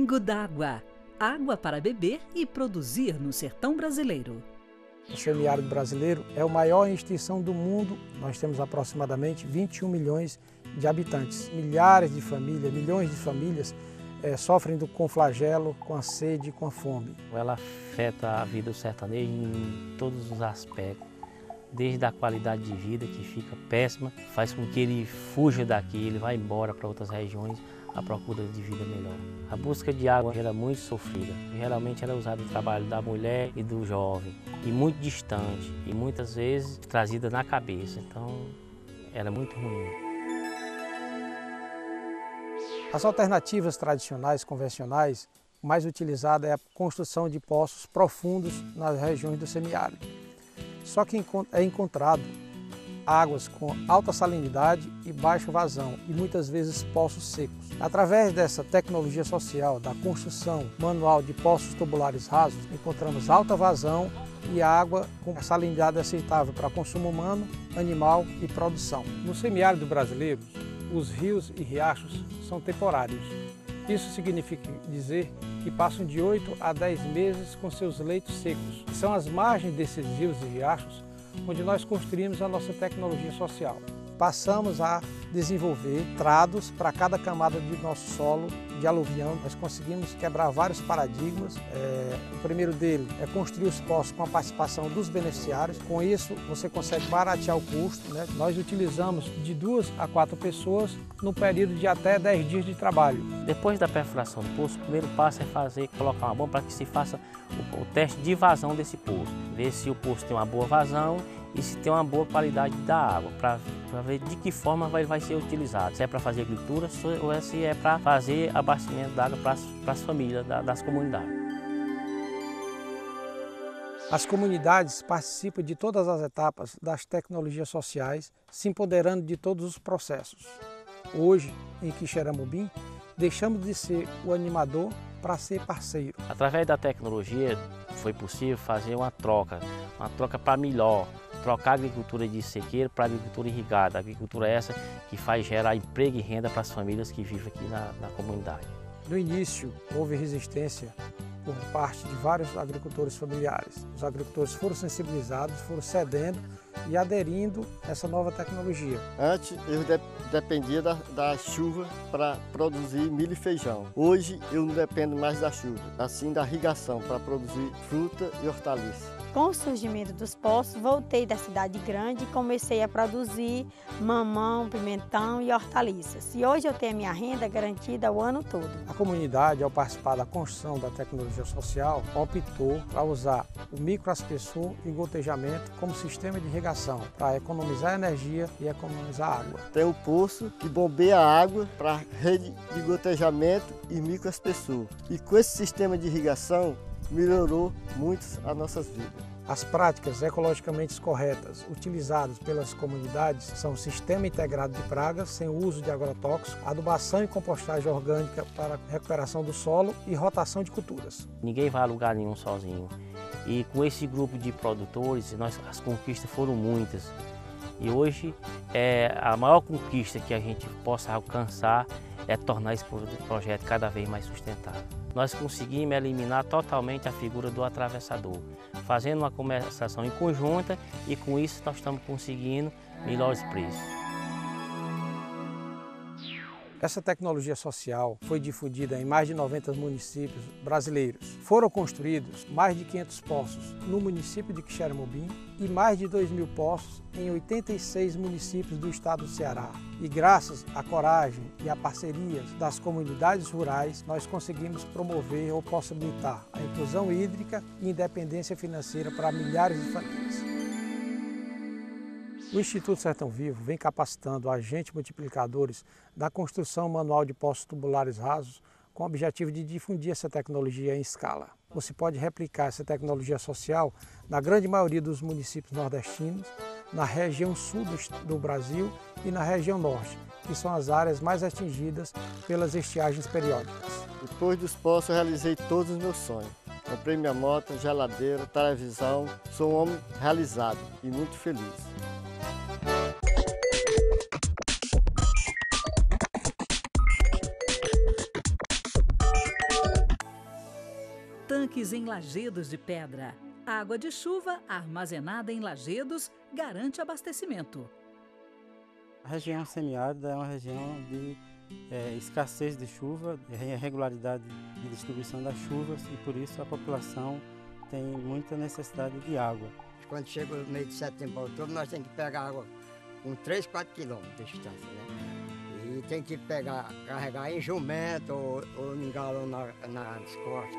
Pingo d'Água. Água para beber e produzir no sertão brasileiro. O semiárido brasileiro é a maior extensão do mundo. Nós temos aproximadamente 21 milhões de habitantes. Milhares de famílias, milhões de famílias sofrem com flagelo, com a sede, com a fome. Ela afeta a vida do sertanejo em todos os aspectos. Desde a qualidade de vida, que fica péssima, faz com que ele fuja daqui, ele vai embora para outras regiões à procura de vida melhor. A busca de água era muito sofrida, geralmente era usada no trabalho da mulher e do jovem, e muito distante, e muitas vezes trazida na cabeça, então era muito ruim. As alternativas tradicionais, convencionais, mais utilizada é a construção de poços profundos nas regiões do semiárido. Só que é encontrado águas com alta salinidade e baixo vazão e muitas vezes poços secos. Através dessa tecnologia social da construção manual de poços tubulares rasos, encontramos alta vazão e água com salinidade aceitável para consumo humano, animal e produção. No semiárido brasileiro, os rios e riachos são temporários. Isso significa dizer que passam de 8 a 10 meses com seus leitos secos. São as margens desses rios e riachos onde nós construímos a nossa tecnologia social. Passamos a desenvolver trados para cada camada de nosso solo de aluvião. Nós conseguimos quebrar vários paradigmas. O primeiro dele é construir os poços com a participação dos beneficiários. Com isso, você consegue baratear o custo, né? Nós utilizamos de 2 a 4 pessoas no período de até 10 dias de trabalho. Depois da perfuração do poço, o primeiro passo é colocar uma bomba para que se faça o teste de vazão desse poço. Ver se o poço tem uma boa vazão e se tem uma boa qualidade da água, para ver de que forma vai ser utilizado. Se é para fazer agricultura ou se é para fazer abastecimento de água para as famílias das comunidades. As comunidades participam de todas as etapas das tecnologias sociais, se empoderando de todos os processos. Hoje, em Quixeramobim, deixamos de ser o animador para ser parceiro. Através da tecnologia foi possível fazer uma troca para melhor, trocar a agricultura de sequeiro para a agricultura irrigada, a agricultura essa que faz gerar emprego e renda para as famílias que vivem aqui na comunidade. No início, houve resistência por parte de vários agricultores familiares. Os agricultores foram sensibilizados, foram cedendo e aderindo a essa nova tecnologia. Antes eu dependia da chuva para produzir milho e feijão. Hoje eu não dependo mais da chuva, assim da irrigação para produzir fruta e hortaliça. Com o surgimento dos poços, voltei da cidade grande e comecei a produzir mamão, pimentão e hortaliças. E hoje eu tenho a minha renda garantida o ano todo. A comunidade, ao participar da construção da tecnologia social, optou para usar o microaspersor e gotejamento como sistema de irrigação, para economizar energia e economizar água. Tem um poço que bombeia a água para a rede de gotejamento e microaspersor. E com esse sistema de irrigação, melhorou muito as nossas vidas. As práticas ecologicamente corretas utilizadas pelas comunidades são o sistema integrado de pragas sem o uso de agrotóxicos, adubação e compostagem orgânica para recuperação do solo e rotação de culturas. Ninguém vai a lugar nenhum sozinho. E com esse grupo de produtores, as conquistas foram muitas. E hoje a maior conquista que a gente possa alcançar é tornar esse projeto cada vez mais sustentável. Nós conseguimos eliminar totalmente a figura do atravessador, fazendo uma comercialização em conjunta e com isso nós estamos conseguindo melhores preços. Essa tecnologia social foi difundida em mais de 90 municípios brasileiros. Foram construídos mais de 500 poços no município de Quixeramobim e mais de 2.000 poços em 86 municípios do estado do Ceará. E graças à coragem e a parcerias das comunidades rurais, nós conseguimos promover ou possibilitar a inclusão hídrica e independência financeira para milhares de famílias. O Instituto Sertão Vivo vem capacitando agentes multiplicadores da construção manual de poços tubulares rasos com o objetivo de difundir essa tecnologia em escala. Você pode replicar essa tecnologia social na grande maioria dos municípios nordestinos, na região sul do Brasil e na região norte, que são as áreas mais atingidas pelas estiagens periódicas. Depois dos poços eu realizei todos os meus sonhos. Comprei minha moto, geladeira, televisão. Sou um homem realizado e muito feliz. Tanques em lajedos de pedra. Água de chuva armazenada em lajedos garante abastecimento. A região semiárida é uma região de escassez de chuva, irregularidade de distribuição das chuvas e por isso a população tem muita necessidade de água. Quando chega o mês de setembro para outubro, nós temos que pegar água com 3, 4 quilômetros de distância, né? E tem que carregar em jumento ou em galão nas costas.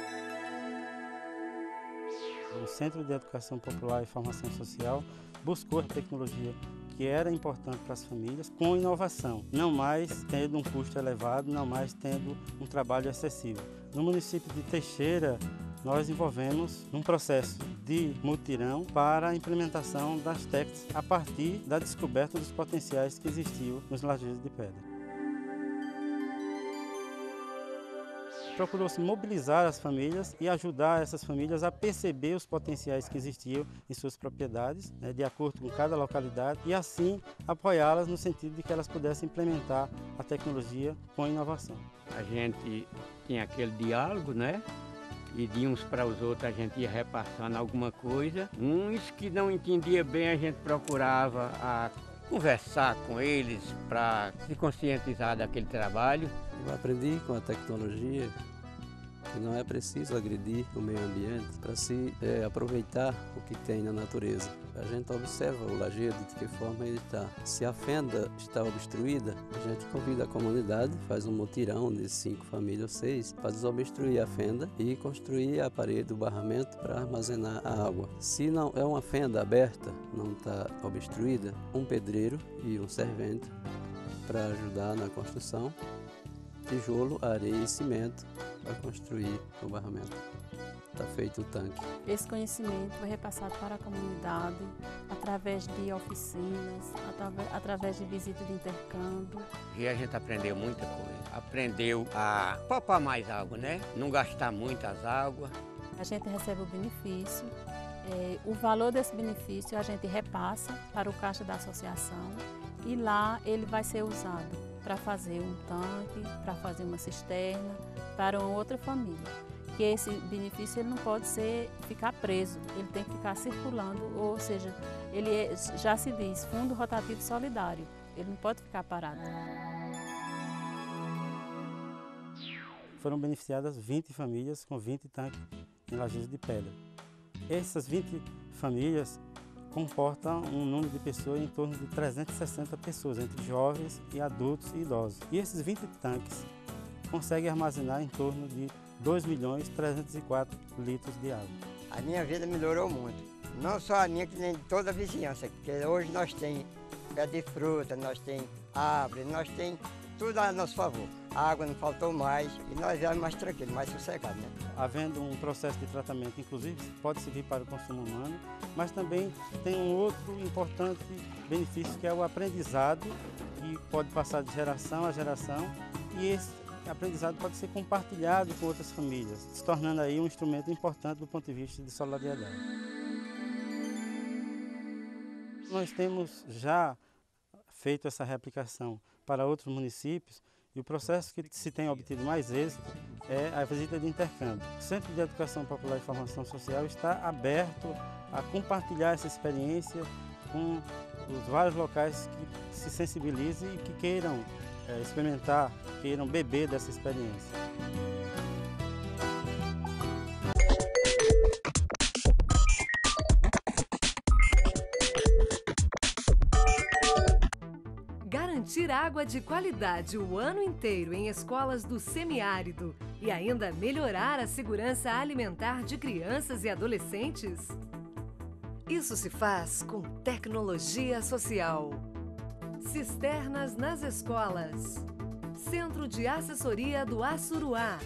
O Centro de Educação Popular e Formação Social buscou a tecnologia que era importante para as famílias com inovação, não mais tendo um custo elevado, não mais tendo um trabalho excessivo. No município de Teixeira, nós envolvemos um processo de mutirão para a implementação das técnicas a partir da descoberta dos potenciais que existiam nos lajedos de pedra. Procurou-se mobilizar as famílias e ajudar essas famílias a perceber os potenciais que existiam em suas propriedades, né, de acordo com cada localidade, e assim apoiá-las no sentido de que elas pudessem implementar a tecnologia com inovação. A gente tinha aquele diálogo, né? E de uns para os outros a gente ia repassando alguma coisa. Uns que não entendiam bem a gente procurava conversar com eles para se conscientizar daquele trabalho. Eu aprendi com a tecnologia que não é preciso agredir o meio ambiente para se aproveitar o que tem na natureza. A gente observa o lajedo, de que forma ele está. Se a fenda está obstruída, a gente convida a comunidade, faz um mutirão de 5 famílias ou 6 para desobstruir a fenda e construir a parede, o barramento para armazenar a água. Se não é uma fenda aberta, não está obstruída, um pedreiro e um servente para ajudar na construção, tijolo, areia e cimento para construir o barramento. Está feito o tanque. Esse conhecimento foi repassado para a comunidade através de oficinas, através de visita de intercâmbio. E a gente aprendeu muita coisa. Aprendeu a poupar mais água, né? Não gastar muitas águas. A gente recebe o benefício. O valor desse benefício a gente repassa para o caixa da associação e lá ele vai ser usado para fazer um tanque, para fazer uma cisterna, para uma outra família. Que esse benefício ele não pode ficar preso, ele tem que ficar circulando, ou seja, ele já se diz Fundo Rotativo Solidário, ele não pode ficar parado. Foram beneficiadas 20 famílias com 20 tanques em lajedos de pedra. Essas 20 famílias comportam um número de pessoas em torno de 360 pessoas, entre jovens e adultos e idosos. E esses 20 tanques conseguem armazenar em torno de 2.304 litros de água. A minha vida melhorou muito. Não só a minha, que nem de toda a vizinhança, porque hoje nós temos pé de fruta, nós temos árvore, nós temos tudo a nosso favor. A água não faltou mais e nós viemos mais tranquilos, mais sossegados, né? Havendo um processo de tratamento, inclusive, pode servir para o consumo humano, mas também tem um outro importante benefício que é o aprendizado, que pode passar de geração a geração e esse aprendizado pode ser compartilhado com outras famílias, se tornando aí um instrumento importante do ponto de vista de solidariedade. Nós temos já feito essa reaplicação para outros municípios e o processo que se tem obtido mais êxito é a visita de intercâmbio. O Centro de Educação Popular e Formação Social está aberto a compartilhar essa experiência com os vários locais que se sensibilizem e que queiram experimentar, queiram beber dessa experiência. Garantir água de qualidade o ano inteiro em escolas do semiárido e ainda melhorar a segurança alimentar de crianças e adolescentes? Isso se faz com tecnologia social. Cisternas nas escolas. Centro de Assessoria do Assuruá.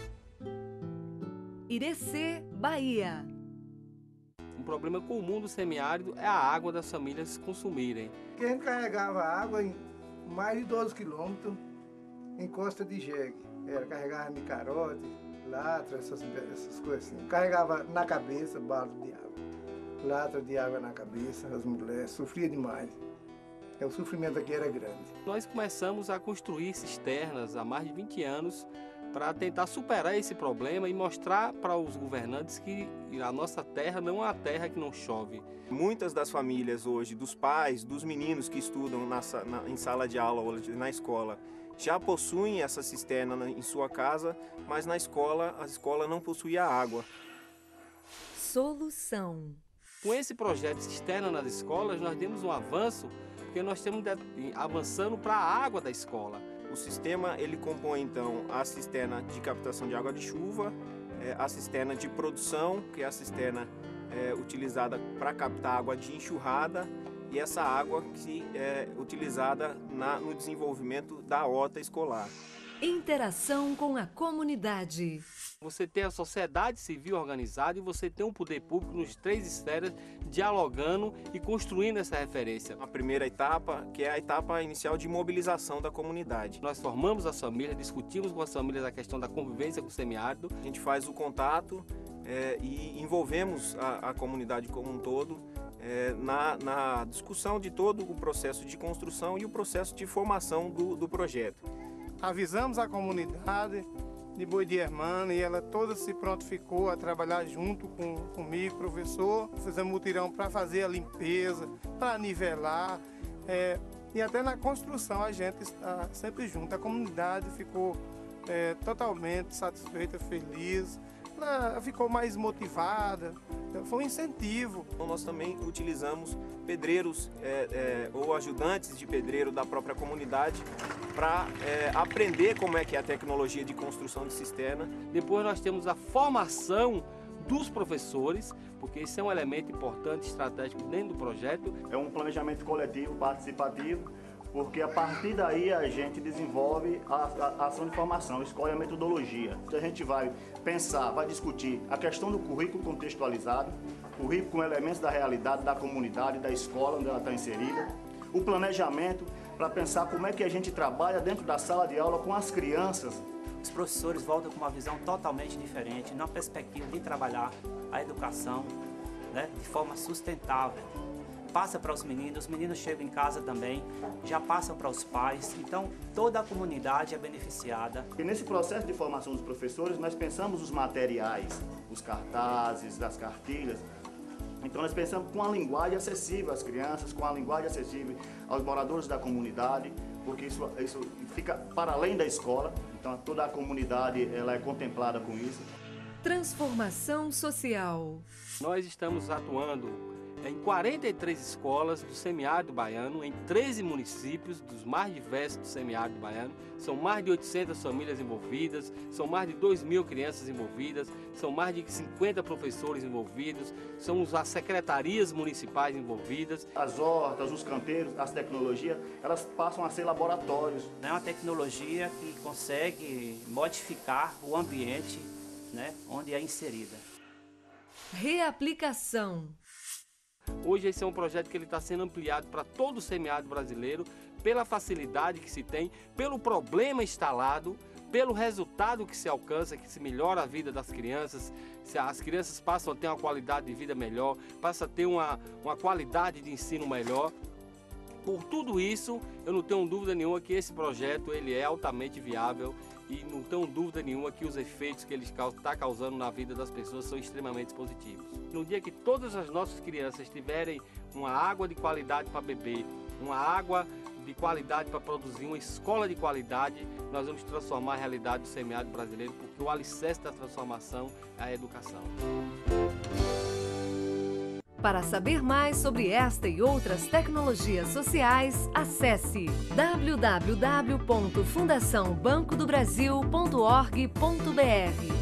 Irecê, Bahia. Um problema comum do semiárido é a água das famílias consumirem. Quem carregava água em mais de 12 quilômetros em costa de jegue. Carregava de carote, latra, essas coisas assim. Carregava na cabeça balde de água. Latra de água na cabeça, as mulheres sofriam demais. O sofrimento aqui era grande. Nós começamos a construir cisternas há mais de 20 anos para tentar superar esse problema e mostrar para os governantes que a nossa terra não é uma terra que não chove. Muitas das famílias hoje, dos pais, dos meninos que estudam em sala de aula ou na escola, já possuem essa cisterna em sua casa, mas na escola, a escola não possuía água. Solução. Com esse projeto de cisterna nas escolas, nós demos um avanço, porque nós estamos avançando para a água da escola. O sistema ele compõe então a cisterna de captação de água de chuva, a cisterna de produção, que é a cisterna utilizada para captar água de enxurrada, e essa água que é utilizada no desenvolvimento da horta escolar. Interação com a comunidade. Você tem a sociedade civil organizada e você tem um poder público nos 3 esferas dialogando e construindo essa referência. A primeira etapa, que é a etapa inicial de mobilização da comunidade. Nós formamos as famílias, discutimos com as famílias a questão da convivência com o semiárido. A gente faz o contato e envolvemos a comunidade como um todo na discussão de todo o processo de construção e o processo de formação do projeto. Avisamos a comunidade de Boi de Hermana e ela toda se prontificou a trabalhar junto comigo, professor. Fizemos mutirão para fazer a limpeza, para nivelar e até na construção a gente está sempre junto. A comunidade ficou totalmente satisfeita, feliz, ficou mais motivada, foi um incentivo. Nós também utilizamos pedreiros ou ajudantes de pedreiro da própria comunidade para aprender como é que é a tecnologia de construção de cisterna. Depois nós temos a formação dos professores, porque esse é um elemento importante, estratégico dentro do projeto. É um planejamento coletivo, participativo, porque a partir daí a gente desenvolve a ação de formação, escolhe a metodologia. A gente vai pensar, vai discutir a questão do currículo contextualizado, currículo com elementos da realidade, da comunidade, da escola onde ela está inserida, o planejamento para pensar como é que a gente trabalha dentro da sala de aula com as crianças. Os professores voltam com uma visão totalmente diferente, na perspectiva de trabalhar a educação, né, de forma sustentável. Passa para os meninos chegam em casa também, já passam para os pais, então toda a comunidade é beneficiada. E nesse processo de formação dos professores, nós pensamos os materiais, os cartazes, as cartilhas. Então nós pensamos com a linguagem acessível às crianças, com a linguagem acessível aos moradores da comunidade, porque isso fica para além da escola, então toda a comunidade ela é contemplada com isso. Transformação social. Nós estamos atuando em 43 escolas do semiárido baiano, em 13 municípios dos mais diversos do semiárido baiano. São mais de 800 famílias envolvidas, são mais de 2.000 crianças envolvidas, são mais de 50 professores envolvidos, são as secretarias municipais envolvidas. As hortas, os canteiros, as tecnologias, elas passam a ser laboratórios. É uma tecnologia que consegue modificar o ambiente, né, onde é inserida. Reaplicação. Hoje esse é um projeto que ele está sendo ampliado para todo o semiárido brasileiro, pela facilidade que se tem, pelo problema instalado, pelo resultado que se alcança, que se melhora a vida das crianças, as crianças passam a ter uma qualidade de vida melhor, passam a ter uma qualidade de ensino melhor. Por tudo isso, eu não tenho dúvida nenhuma que esse projeto ele é altamente viável e não tenho dúvida nenhuma que os efeitos que ele está causando na vida das pessoas são extremamente positivos. No dia que todas as nossas crianças tiverem uma água de qualidade para beber, uma água de qualidade para produzir, uma escola de qualidade, nós vamos transformar a realidade do semiárido brasileiro, porque o alicerce da transformação é a educação. Para saber mais sobre esta e outras tecnologias sociais, acesse www.fundaçãobancodobrasil.org.br.